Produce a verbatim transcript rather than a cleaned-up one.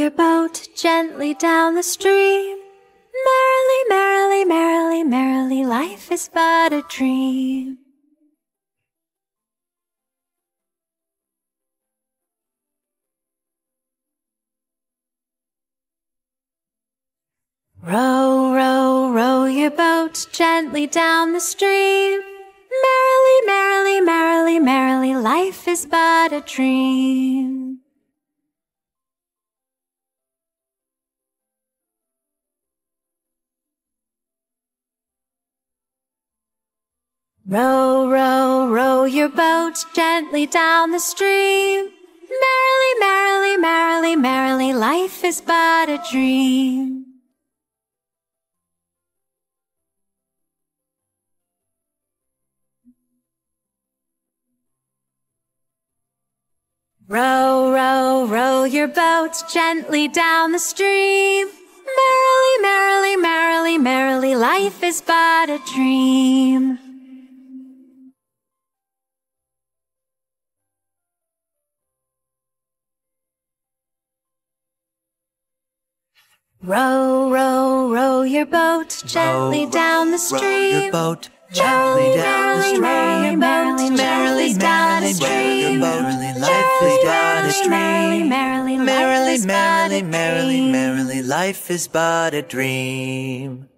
your boat gently down the stream. Merrily, merrily, merrily, merrily, life is but a dream. Row, row, row your boat gently down the stream. Merrily, merrily, merrily, merrily, life is but a dream. Row, row, row your boat gently down the stream. Merrily, merrily, merrily, merrily, life is but a dream. Row, row, row your boat gently down the stream. Merrily, merrily, merrily, merrily, life is but a dream. Row, row, row your boat gently row, down the row stream. your boat gently down the stream. Merrily, merrily, merrily, down the stream. Merrily, life is but a dream. Merrily, merrily, merrily, merrily, merrily, life is but a dream.